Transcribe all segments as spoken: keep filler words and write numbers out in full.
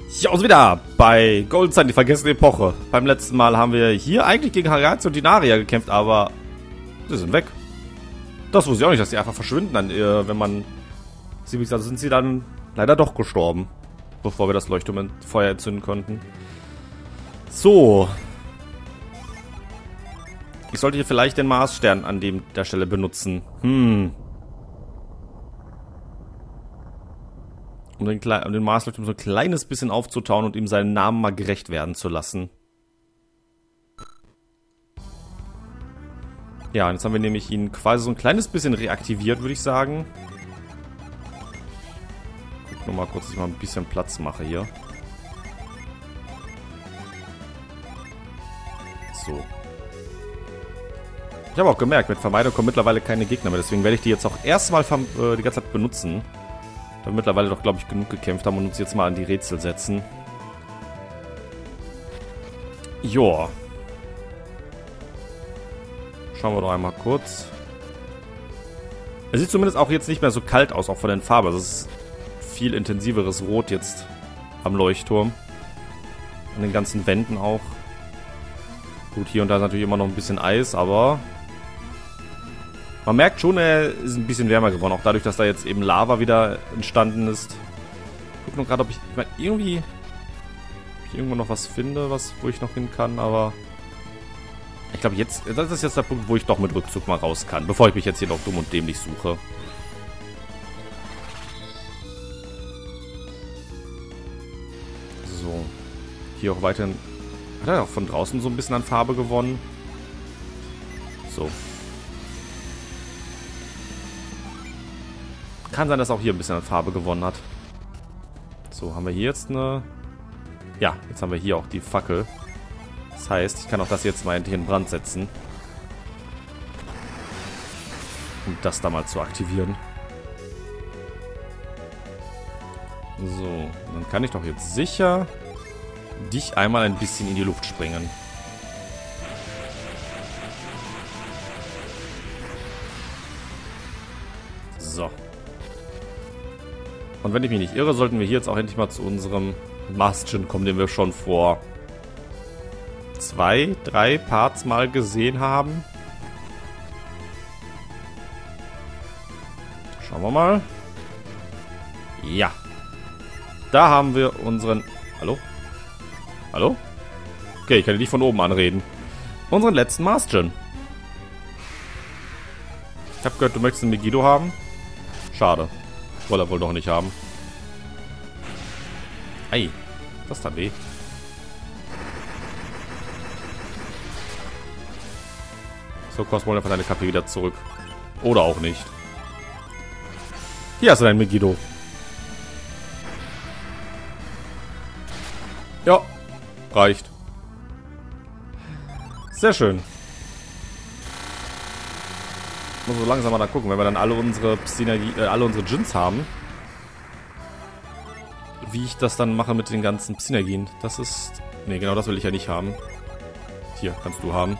Ja, und wieder bei Goldenstein, die vergessene Epoche. Beim letzten Mal haben wir hier eigentlich gegen Harazi und Dinaria gekämpft, aber sie sind weg. Das wusste ich auch nicht, dass die einfach verschwinden, dann, äh, wenn man sie, wie gesagt, sind sie dann leider doch gestorben, bevor wir das Leuchtturm in Feuer entzünden konnten. So. Ich sollte hier vielleicht den Marsstern an dem, der Stelle benutzen. Hm. Um den, um den Marsleuchtturm so ein kleines bisschen aufzutauen und ihm seinen Namen mal gerecht werden zu lassen. Ja, und jetzt haben wir nämlich ihn quasi so ein kleines bisschen reaktiviert, würde ich sagen. Guck nur mal kurz, dass ich mal ein bisschen Platz mache hier. So. Ich habe auch gemerkt, mit Vermeidung kommen mittlerweile keine Gegner mehr. Deswegen werde ich die jetzt auch erstmal äh, die ganze Zeit benutzen. Da wir mittlerweile doch, glaube ich, genug gekämpft haben und uns jetzt mal an die Rätsel setzen. Joa. Schauen wir doch einmal kurz. Es sieht zumindest auch jetzt nicht mehr so kalt aus, auch von den Farben. Also es ist viel intensiveres Rot jetzt am Leuchtturm. An den ganzen Wänden auch. Gut, hier und da ist natürlich immer noch ein bisschen Eis, aber man merkt schon, er ist ein bisschen wärmer geworden. Auch dadurch, dass da jetzt eben Lava wieder entstanden ist. Ich gucke nur gerade, ob ich, ich meine, irgendwie ob ich irgendwo noch was finde, was, wo ich noch hin kann, aber ich glaube jetzt, das ist jetzt der Punkt, wo ich doch mit Rückzug mal raus kann, bevor ich mich jetzt hier noch dumm und dämlich suche. So. Hier auch weiterhin. Hat er auch von draußen so ein bisschen an Farbe gewonnen? So. Kann sein, dass auch hier ein bisschen an Farbe gewonnen hat. So, haben wir hier jetzt eine... Ja, jetzt haben wir hier auch die Fackel. Das heißt, ich kann auch das jetzt mal in Brand setzen. Um das da mal zu aktivieren. So, dann kann ich doch jetzt sicher dich einmal ein bisschen in die Luft springen. So. Und wenn ich mich nicht irre, sollten wir hier jetzt auch endlich mal zu unserem Marsstern kommen, den wir schon vor zwei, drei Parts mal gesehen haben. Schauen wir mal. Ja. Da haben wir unseren... Hallo? Hallo? Okay, ich kann dich von oben anreden. Unseren letzten Marsstern. Ich habe gehört, du möchtest einen Megiddo haben. Schade. Soll er wohl doch nicht haben. Ei, das tat weh. So, Cosmo, einfach deine Kappe wieder zurück. Oder auch nicht. Hier hast du dein Megiddo. Ja, reicht. Sehr schön. Muss so langsam mal da gucken, wenn wir dann alle unsere Synergie, äh, alle unsere Djinns haben. Wie ich das dann mache mit den ganzen Synergien. Das ist... Ne, genau das will ich ja nicht haben. Hier, kannst du haben.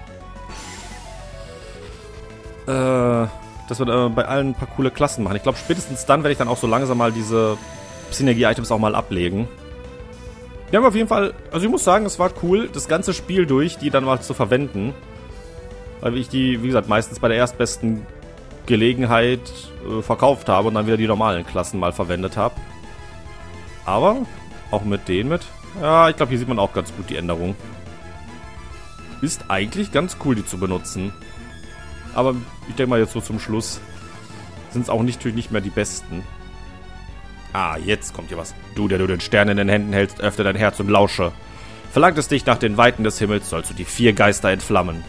Äh, dass wir äh, bei allen ein paar coole Klassen machen. Ich glaube, spätestens dann werde ich dann auch so langsam mal diese Synergie-Items auch mal ablegen. Wir haben auf jeden Fall... Also ich muss sagen, es war cool, das ganze Spiel durch, die dann mal zu verwenden. Weil ich die, wie gesagt, meistens bei der erstbesten Gelegenheit äh, verkauft habe und dann wieder die normalen Klassen mal verwendet habe. Aber auch mit denen mit. Ja, ich glaube, hier sieht man auch ganz gut die Änderung. Ist eigentlich ganz cool, die zu benutzen. Aber ich denke mal jetzt so zum Schluss sind es auch nicht, natürlich nicht mehr die besten. Ah, jetzt kommt hier was. Du, der du den Stern in den Händen hältst, öffne dein Herz und lausche. Verlangt es dich nach den Weiten des Himmels, sollst du die vier Geister entflammen.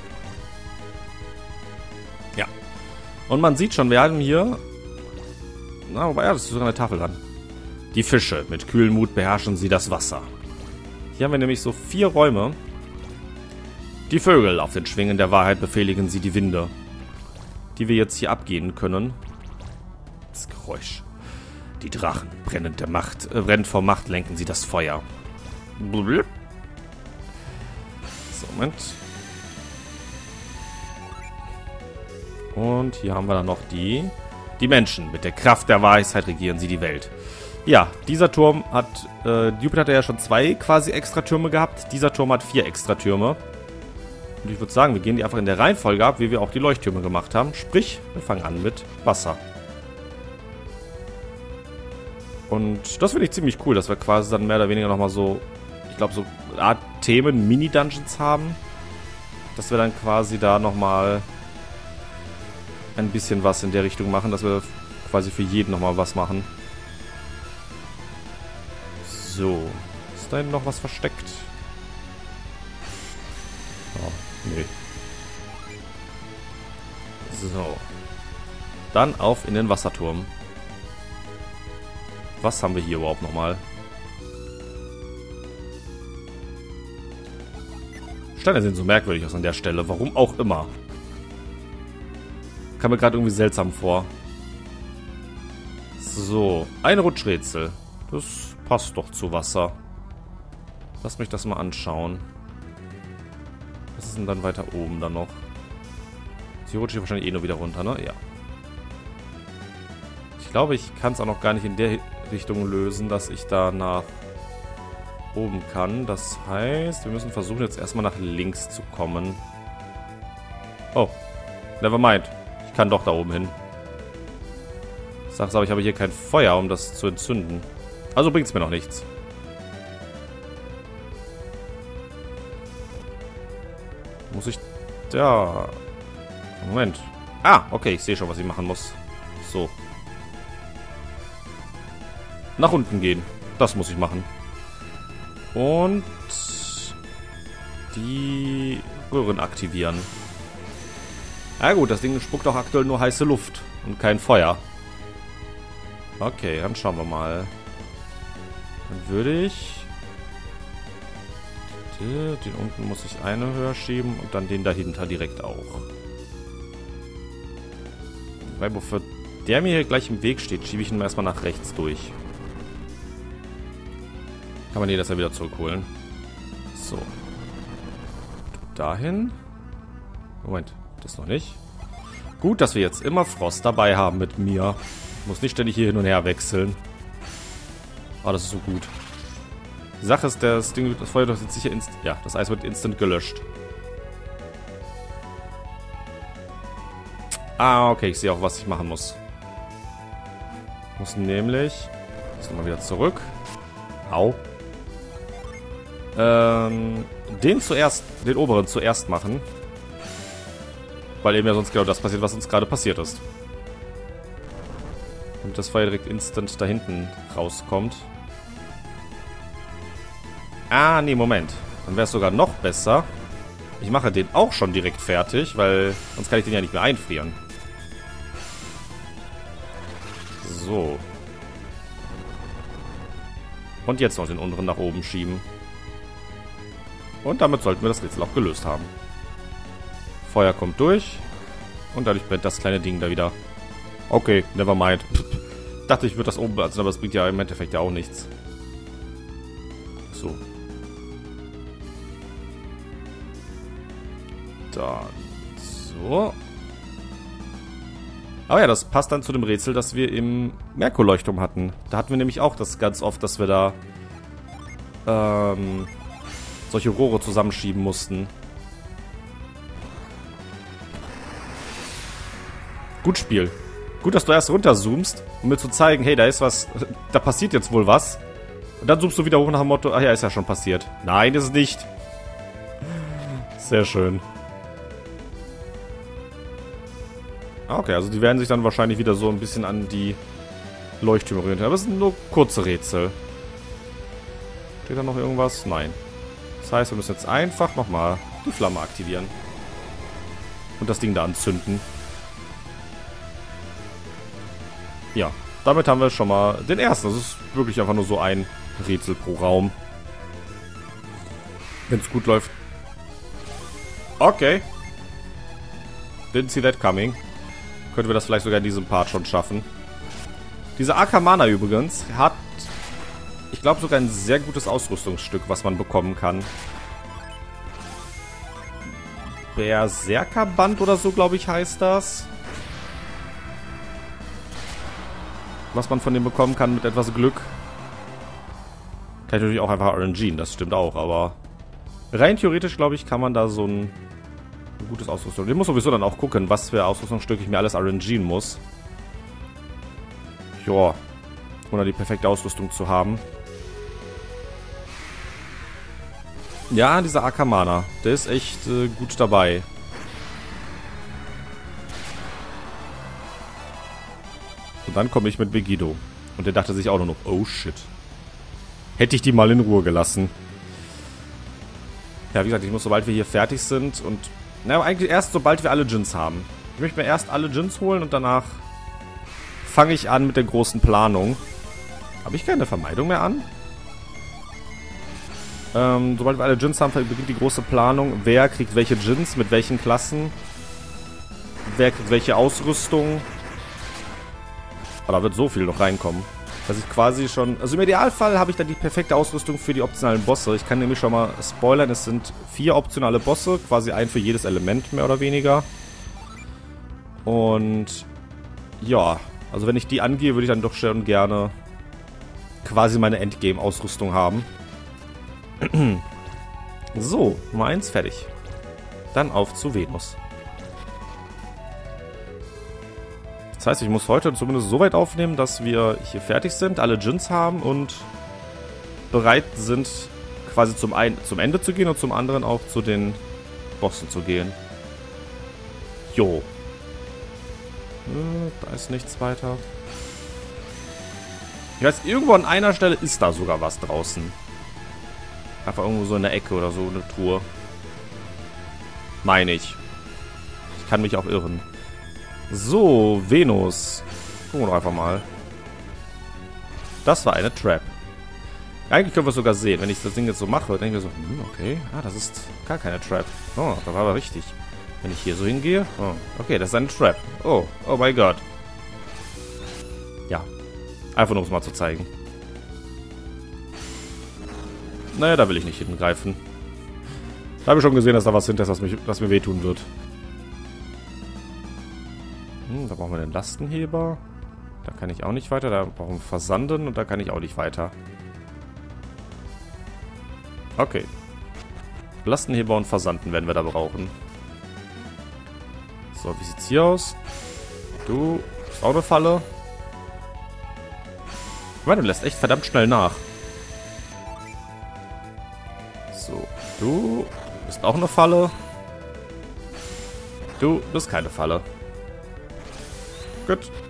Ja. Und man sieht schon, wir haben hier... Na, wobei, ja, das ist sogar eine Tafel dran. Die Fische. Mit kühlem Mut beherrschen sie das Wasser. Hier haben wir nämlich so vier Räume. Die Vögel. Auf den Schwingen der Wahrheit befehligen sie die Winde. Die wir jetzt hier abgehen können. Das Geräusch. Die Drachen. Brennend der Macht, äh, brennend vor Macht lenken sie das Feuer. Blub. So, Moment. Und hier haben wir dann noch die... Die Menschen. Mit der Kraft der Weisheit regieren sie die Welt. Ja, dieser Turm hat, äh, Jupiter hatte ja schon zwei quasi extra Türme gehabt. Dieser Turm hat vier extra Türme. Und ich würde sagen, wir gehen die einfach in der Reihenfolge ab, wie wir auch die Leuchttürme gemacht haben. Sprich, wir fangen an mit Wasser. Und das finde ich ziemlich cool, dass wir quasi dann mehr oder weniger nochmal so, ich glaube, so eine Art Themen, Mini-Dungeons haben. Dass wir dann quasi da nochmal ein bisschen was in der Richtung machen, dass wir quasi für jeden nochmal was machen. So. Ist da hinten noch was versteckt? Oh, nee. So. Dann auf in den Wasserturm. Was haben wir hier überhaupt nochmal? Steine sehen so merkwürdig aus an der Stelle. Warum auch immer. Kam mir gerade irgendwie seltsam vor. So. Ein Rutschrätsel. Das passt doch zu Wasser. Lass mich das mal anschauen. Was ist denn dann weiter oben dann noch? Sie rutscht hier wahrscheinlich eh nur wieder runter, ne? Ja. Ich glaube, ich kann es auch noch gar nicht in der Richtung lösen, dass ich da nach oben kann. Das heißt, wir müssen versuchen, jetzt erstmal nach links zu kommen. Oh. Never mind. Ich kann doch da oben hin. Sag's aber, ich habe hier kein Feuer, um das zu entzünden. Also bringt es mir noch nichts. Muss ich da... Moment. Ah, okay, ich sehe schon, was ich machen muss. So. Nach unten gehen. Das muss ich machen. Und die Röhren aktivieren. Na gut, das Ding spuckt auch aktuell nur heiße Luft und kein Feuer. Okay, dann schauen wir mal. Dann würde ich... Den unten muss ich eine höher schieben und dann den dahinter direkt auch. Weil wofür der mir hier gleich im Weg steht, schiebe ich ihn erstmal nach rechts durch. Kann man hier das ja wieder zurückholen. So. Dahin. Moment, das noch nicht. Gut, dass wir jetzt immer Frost dabei haben mit mir. Ich muss nicht ständig hier hin und her wechseln. Oh, das ist so gut. Die Sache ist, das Ding, das Feuer wird jetzt sicher instant... Ja, das Eis wird instant gelöscht. Ah, okay, ich sehe auch, was ich machen muss. Ich muss nämlich... Jetzt nochmal wieder zurück. Au. Ähm, den zuerst, den oberen zuerst machen. Weil eben ja sonst genau das passiert, was uns gerade passiert ist. Und das Feuer direkt instant da hinten rauskommt. Ah, nee, Moment. Dann wäre es sogar noch besser. Ich mache den auch schon direkt fertig, weil sonst kann ich den ja nicht mehr einfrieren. So. Und jetzt noch den unteren nach oben schieben. Und damit sollten wir das Rätsel auch gelöst haben. Feuer kommt durch. Und dadurch brennt das kleine Ding da wieder. Okay, never mind. Dachte, ich würde das oben benutzen, aber es bringt ja im Endeffekt ja auch nichts. So. Dann so. Aber ja, das passt dann zu dem Rätsel, das wir im Merkurleuchtturm hatten. Da hatten wir nämlich auch das ganz oft, dass wir da ähm, solche Rohre zusammenschieben mussten. Gut Spiel. Gut, dass du erst runterzoomst, um mir zu zeigen, hey, da ist was, da passiert jetzt wohl was. Und dann zoomst du wieder hoch nach dem Motto, ach ja, ist ja schon passiert. Nein, ist es nicht. Sehr schön. Okay, also die werden sich dann wahrscheinlich wieder so ein bisschen an die Leuchttürme orientieren. Aber es sind nur kurze Rätsel. Steht da noch irgendwas? Nein. Das heißt, wir müssen jetzt einfach nochmal die Flamme aktivieren. Und das Ding da anzünden. Ja, damit haben wir schon mal den ersten. Das ist wirklich einfach nur so ein Rätsel pro Raum. Wenn es gut läuft. Okay. Didn't see that coming. Könnten wir das vielleicht sogar in diesem Part schon schaffen. Diese Akamana übrigens hat, ich glaube, sogar ein sehr gutes Ausrüstungsstück, was man bekommen kann. Berserkerband oder so, glaube ich, heißt das. was man von dem bekommen kann mit etwas Glück. Kann ich natürlich auch einfach R N G, das stimmt auch, aber rein theoretisch, glaube ich, kann man da so ein, ein gutes Ausrüstung. Ich muss sowieso dann auch gucken, was für Ausrüstungsstücke ich mir alles R N G muss. Joa. Ohne die perfekte Ausrüstung zu haben. Ja, dieser Akamana, der ist echt äh, gut dabei. Und dann komme ich mit Megiddo. Und der dachte sich auch nur noch, oh shit. Hätte ich die mal in Ruhe gelassen. Ja, wie gesagt, ich muss, sobald wir hier fertig sind und... Na, eigentlich erst, sobald wir alle Djinns haben. Ich möchte mir erst alle Djinns holen und danach fange ich an mit der großen Planung. Habe ich keine Vermeidung mehr an? Ähm, sobald wir alle Djinns haben, beginnt die große Planung. Wer kriegt welche Djinns, mit welchen Klassen? Wer kriegt welche Ausrüstung? Oh, da wird so viel noch reinkommen. Dass ich quasi schon... Also im Idealfall habe ich dann die perfekte Ausrüstung für die optionalen Bosse. Ich kann nämlich schon mal spoilern, es sind vier optionale Bosse. Quasi ein für jedes Element, mehr oder weniger. Und... Ja, also wenn ich die angehe, würde ich dann doch schon gerne quasi meine Endgame-Ausrüstung haben. So, Nummer eins fertig. Dann auf zu Venus. Das heißt, ich muss heute zumindest so weit aufnehmen, dass wir hier fertig sind, alle Djinns haben und bereit sind, quasi zum einen zum Ende zu gehen und zum anderen auch zu den Bossen zu gehen. Jo. Äh, da ist nichts weiter. Ich weiß, irgendwo an einer Stelle ist da sogar was draußen. Einfach irgendwo so in der Ecke oder so eine Truhe. Meine ich. Ich kann mich auch irren. So, Venus. Gucken wir doch einfach mal. Das war eine Trap. Eigentlich können wir es sogar sehen. Wenn ich das Ding jetzt so mache, denke ich mir so, hm, okay. Ah, das ist gar keine Trap. Oh, das war aber richtig. Wenn ich hier so hingehe. Oh, okay, das ist eine Trap. Oh, oh mein Gott. Ja. Einfach nur, um es mal zu zeigen. Naja, da will ich nicht hingreifen. Da habe ich schon gesehen, dass da was hinter ist, was, mich, was mir wehtun wird. Hm, da brauchen wir den Lastenheber. Da kann ich auch nicht weiter. Da brauchen wir Versanden und da kann ich auch nicht weiter. Okay. Lastenheber und Versanden werden wir da brauchen. So, wie sieht's hier aus? Du bist auch eine Falle. Du lässt echt verdammt schnell nach. So, du bist auch eine Falle. Du bist keine Falle. Gut.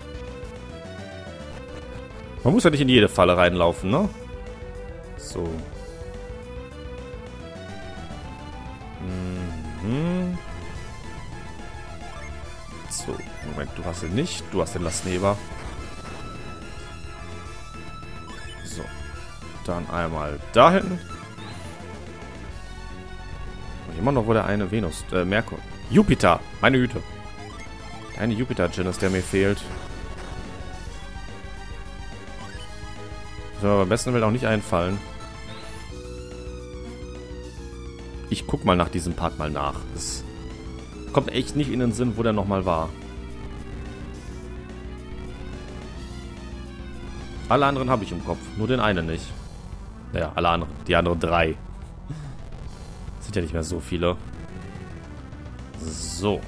Man muss ja nicht in jede Falle reinlaufen, ne? So. Mhm. So, Moment, du hast ihn nicht. Du hast den Lastenheber. So. Dann einmal dahin. Und immer noch, wo der eine Venus, äh, Merkur. Jupiter, meine Güte. Der eine Jupiter-Djinn ist, der mir fehlt. Das soll mir beim besten Willen auch nicht einfallen. Ich guck mal nach diesem Part mal nach. Es kommt echt nicht in den Sinn, wo der nochmal war. Alle anderen habe ich im Kopf, nur den einen nicht. Naja, alle anderen, die anderen drei. Sind ja nicht mehr so viele. So.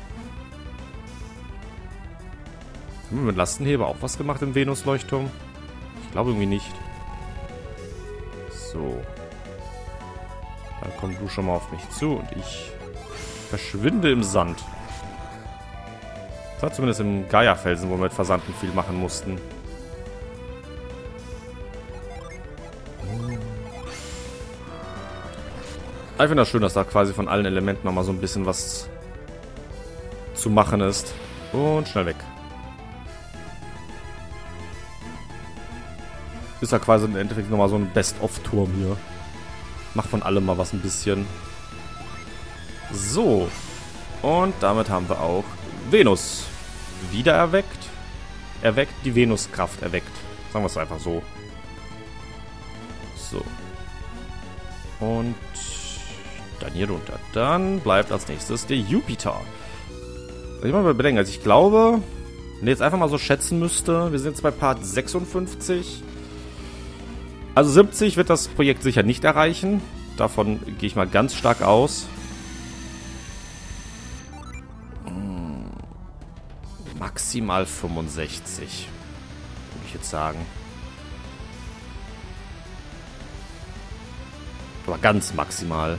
Haben wir mit Lastenheber auch was gemacht im Venus-Leuchtturm? Ich glaube irgendwie nicht. So. Dann komm du schon mal auf mich zu und ich verschwinde im Sand. Das war zumindest im Gaia-Felsen, wo wir mit Versanden viel machen mussten. Ich finde das schön, dass da quasi von allen Elementen nochmal so ein bisschen was zu machen ist. Und schnell weg. Ist ja quasi im Endeffekt nochmal so ein Best-of-Turm hier. Macht von allem mal was ein bisschen. So. Und damit haben wir auch Venus wieder erweckt. Erweckt, die Venuskraft erweckt. Sagen wir es einfach so. So. Und dann hier runter. Dann bleibt als nächstes der Jupiter. Ich muss mal bedenken, also ich glaube, Wenn ich jetzt einfach mal so schätzen müsste, wir sind jetzt bei Part sechsundfünfzig. Also siebzig wird das Projekt sicher nicht erreichen. Davon gehe ich mal ganz stark aus. Hm, maximal fünfundsechzig, würde ich jetzt sagen. Aber ganz maximal.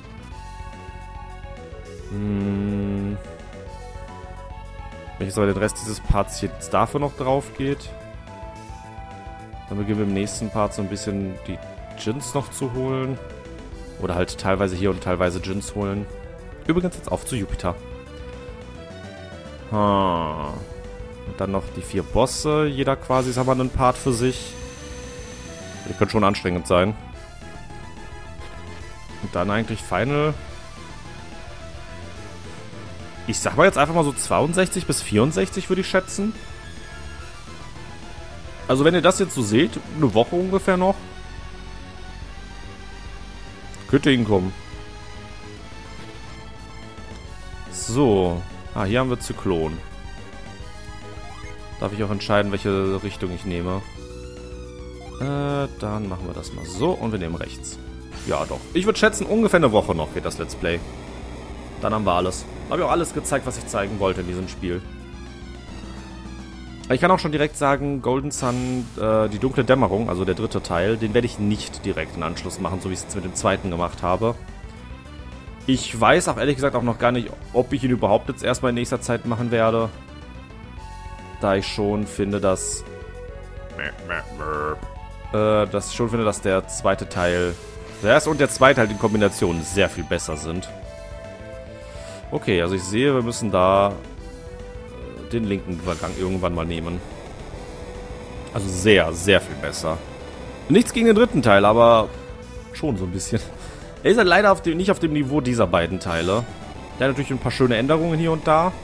Hm. Wenn jetzt aber den Rest dieses Parts jetzt dafür noch drauf geht, dann beginnen wir im nächsten Part so ein bisschen die Djinns noch zu holen. Oder halt teilweise hier und teilweise Djinns holen. Übrigens jetzt auf zu Jupiter. Ah. Und dann noch die vier Bosse. Jeder quasi ist aber einen Part für sich. Die können schon anstrengend sein. Und dann eigentlich Final. Ich sag mal jetzt einfach mal so zweiundsechzig bis vierundsechzig würde ich schätzen. Also wenn ihr das jetzt so seht, eine Woche ungefähr noch. Könnte hinkommen. So. Ah, hier haben wir Zyklon. Darf ich auch entscheiden, welche Richtung ich nehme. Äh, dann machen wir das mal so und wir nehmen rechts. Ja, doch. Ich würde schätzen, ungefähr eine Woche noch geht das Let's Play. Dann haben wir alles. Habe ich auch alles gezeigt, was ich zeigen wollte in diesem Spiel. Ich kann auch schon direkt sagen, Golden Sun, äh, die dunkle Dämmerung, also der dritte Teil, den werde ich nicht direkt in Anschluss machen, so wie ich es jetzt mit dem zweiten gemacht habe. Ich weiß auch ehrlich gesagt auch noch gar nicht, ob ich ihn überhaupt jetzt erstmal in nächster Zeit machen werde. Da ich schon finde, dass... Äh, dass ich schon finde, dass der zweite Teil... Der erste und der zweite halt in Kombination sehr viel besser sind. Okay, also ich sehe, wir müssen da äh, den linken Übergang irgendwann mal nehmen. Also sehr, sehr viel besser. Nichts gegen den dritten Teil, aber schon so ein bisschen. Er ist halt leider auf dem, nicht auf dem Niveau dieser beiden Teile. Der hat natürlich ein paar schöne Änderungen hier und da.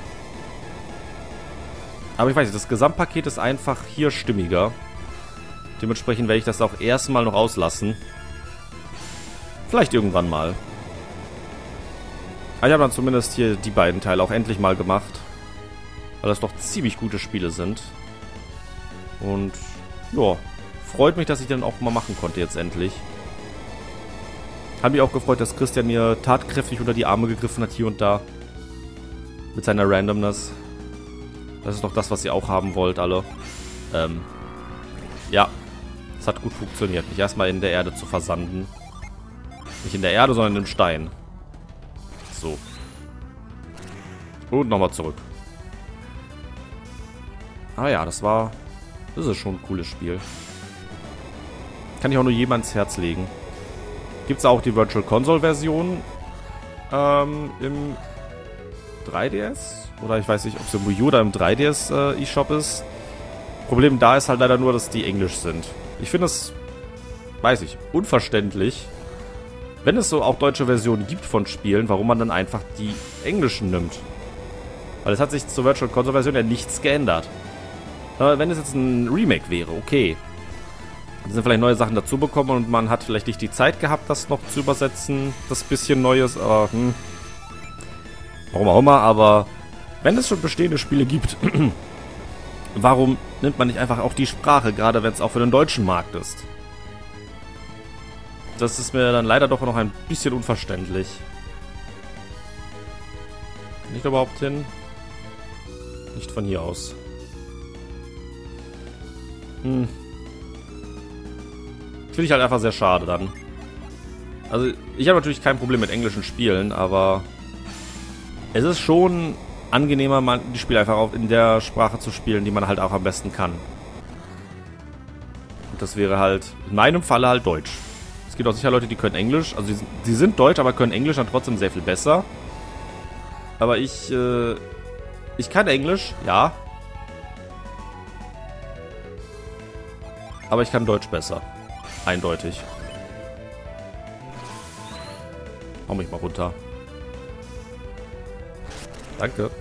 Aber ich weiß nicht, das Gesamtpaket ist einfach hier stimmiger. Dementsprechend werde ich das auch erstmal noch auslassen. Vielleicht irgendwann mal. Aber ich habe dann zumindest hier die beiden Teile auch endlich mal gemacht. Weil das doch ziemlich gute Spiele sind. Und ja, freut mich, dass ich den auch mal machen konnte jetzt endlich. Hat mich auch gefreut, dass Christian mir tatkräftig unter die Arme gegriffen hat hier und da. Mit seiner Randomness. Das ist doch das, was ihr auch haben wollt, alle. Ähm, ja, es hat gut funktioniert. Mich erstmal in der Erde zu versanden. Nicht in der Erde, sondern im Stein. So. Und nochmal zurück. Ah ja, das war... Das ist schon ein cooles Spiel. Kann ich auch nur jedem ans Herz legen. Gibt es auch die Virtual Console Version ähm, im drei D S? Oder ich weiß nicht, ob es im Wii U oder im drei D S äh, eShop ist. Problem da ist halt leider nur, dass die Englisch sind. Ich finde es, weiß ich, unverständlich, wenn es so auch deutsche Versionen gibt von Spielen, warum man dann einfach die englischen nimmt. Weil es hat sich zur Virtual Console Version ja nichts geändert. Aber wenn es jetzt ein Remake wäre, okay. Dann sind vielleicht neue Sachen dazu bekommen und man hat vielleicht nicht die Zeit gehabt, das noch zu übersetzen. Das bisschen Neues, aber hm. Warum auch immer, aber wenn es schon bestehende Spiele gibt, warum nimmt man nicht einfach auch die Sprache, gerade wenn es auch für den deutschen Markt ist? Das ist mir dann leider doch noch ein bisschen unverständlich. Kann ich da überhaupt hin? Nicht von hier aus. Hm. Finde ich halt einfach sehr schade dann. Also, ich habe natürlich kein Problem mit englischen Spielen, aber es ist schon angenehmer, man die Spiele einfach auch in der Sprache zu spielen, die man halt auch am besten kann. Und das wäre halt in meinem Falle halt Deutsch. Es gibt auch sicher Leute, die können Englisch. Also, sie, sie sind Deutsch, aber können Englisch dann trotzdem sehr viel besser. Aber ich, äh, ich kann Englisch, ja. Aber ich kann Deutsch besser. Eindeutig. Hau mich mal runter. Danke.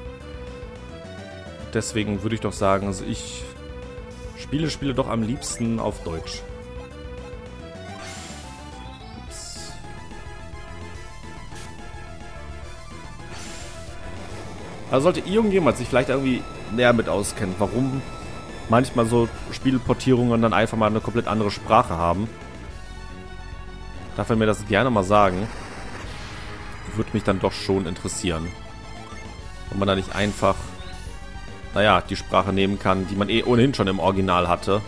Deswegen würde ich doch sagen, also ich spiele Spiele doch am liebsten auf Deutsch. Ups. Also sollte irgendjemand sich vielleicht irgendwie näher mit auskennt, warum manchmal so Spielportierungen dann einfach mal eine komplett andere Sprache haben. Darf er mir das gerne mal sagen? Würde mich dann doch schon interessieren. Ob man da nicht einfach, naja, die Sprache nehmen kann, die man eh ohnehin schon im Original hatte.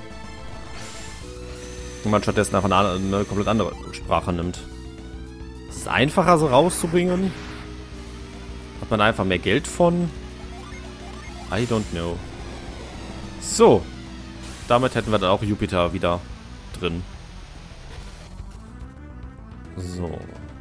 Und man stattdessen einfach eine, eine komplett andere Sprache nimmt. Ist es einfacher so rauszubringen? Hat man da einfach mehr Geld von? I don't know. So. Damit hätten wir dann auch Jupiter wieder drin. So.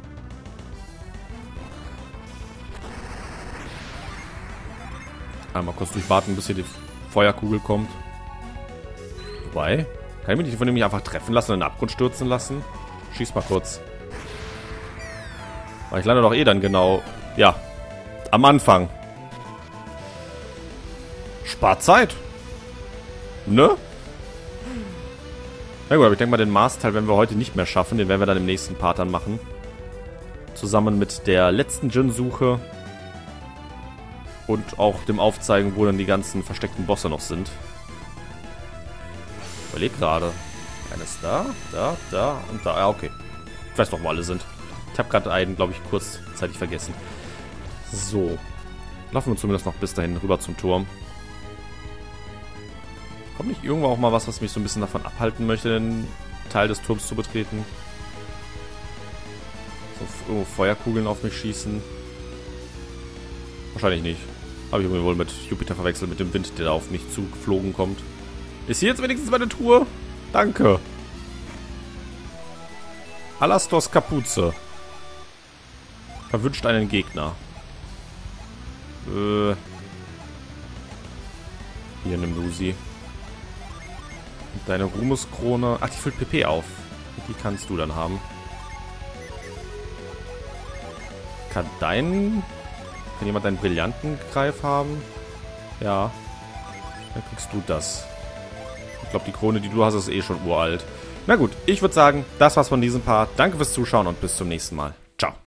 Einmal kurz durchwarten, bis hier die Feuerkugel kommt. Wobei, kann ich mich nicht von dem einfach treffen lassen und in den Abgrund stürzen lassen? Schieß mal kurz. Aber ich lande doch eh dann genau, ja, am Anfang. Spart Zeit. Ne? Na gut, aber ich denke mal, den Mars-Teil werden wir heute nicht mehr schaffen. Den werden wir dann im nächsten Part dann machen. Zusammen mit der letzten Djinn-Suche. Und auch dem Aufzeigen, wo dann die ganzen versteckten Bosse noch sind. Ich überlege gerade. Eines da, da, da und da. Ja, okay. Ich weiß doch, wo alle sind. Ich habe gerade einen, glaube ich, kurzzeitig vergessen. So. Laufen wir zumindest noch bis dahin rüber zum Turm. Kommt nicht irgendwo auch mal was, was mich so ein bisschen davon abhalten möchte, den Teil des Turms zu betreten? So irgendwo Feuerkugeln auf mich schießen? Wahrscheinlich nicht. Habe ich irgendwie wohl mit Jupiter verwechselt, mit dem Wind, der da auf mich zugeflogen kommt. Ist hier jetzt wenigstens meine Truhe? Danke. Alastors Kapuze. Verwünscht einen Gegner. Äh. Hier, nimm du sie. Deine Ruhmeskrone. Ach, die füllt P P auf. Die kannst du dann haben. Kann dein... Kann jemand einen brillanten Greif haben? Ja. Dann kriegst du das. Ich glaube, die Krone, die du hast, ist eh schon uralt. Na gut, ich würde sagen, das war's von diesem Part. Danke fürs Zuschauen und bis zum nächsten Mal. Ciao.